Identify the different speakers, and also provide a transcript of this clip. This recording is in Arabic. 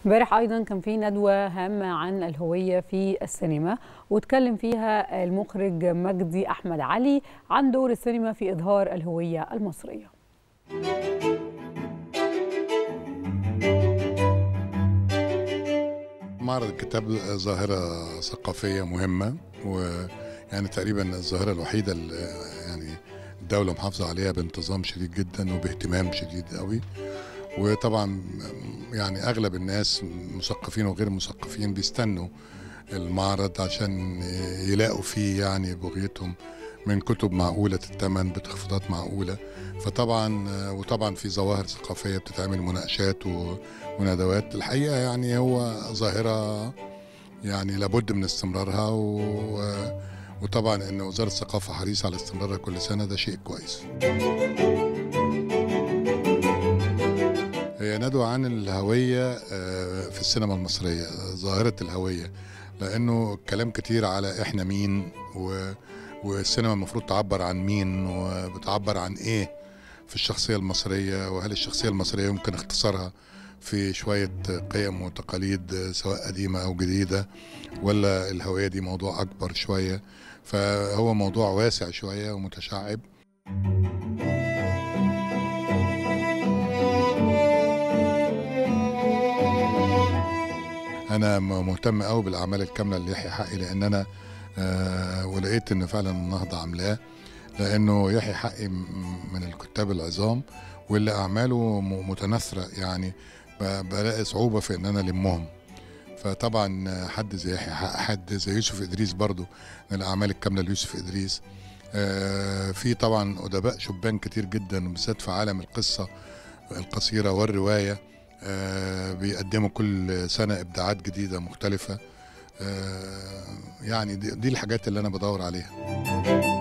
Speaker 1: امبارح أيضا كان في ندوة هامة عن الهوية في السينما، واتكلم فيها المخرج مجدي أحمد علي عن دور السينما في إظهار الهوية المصرية.
Speaker 2: معرض الكتاب ظاهرة ثقافية مهمة، ويعني تقريبا الظاهرة الوحيدة اللي يعني الدولة محافظة عليها بانتظام شديد جدا وباهتمام شديد قوي. وطبعا يعني أغلب الناس مثقفين وغير مثقفين بيستنوا المعرض عشان يلاقوا فيه يعني بغيتهم من كتب معقولة الثمن بتخفيضات معقولة. وطبعا في ظواهر ثقافية بتتعمل مناقشات وندوات. الحقيقة يعني هو ظاهرة يعني لابد من استمرارها، وطبعا ان وزارة الثقافة حريصة على استمرارها كل سنة، ده شيء كويس. هي ندوة عن الهوية في السينما المصرية، ظاهرة الهوية، لأنه كلام كتير على إحنا مين والسينما المفروض تعبر عن مين وبتعبر عن إيه في الشخصية المصرية، وهل الشخصية المصرية يمكن اختصارها في شوية قيم وتقاليد سواء قديمة أو جديدة، ولا الهوية دي موضوع أكبر شوية. فهو موضوع واسع شوية ومتشعب. أنا مهتم قوي بالأعمال الكاملة ليحيى حقي، لأن أنا ولقيت إن فعلا النهضة عاملاه، لأنه يحيى حقي من الكتاب العظام واللي أعماله متناثرة، يعني بلاقي صعوبة في إن أنا ألمهم. فطبعا حد زي يحيى حق، حد زي يوسف إدريس برضو من الأعمال الكاملة ليوسف إدريس. في طبعا أدباء شبان كتير جدا، بالذات في عالم القصة القصيرة والرواية، بيقدموا كل سنة إبداعات جديدة مختلفة. يعني دي الحاجات اللي أنا بدور عليها.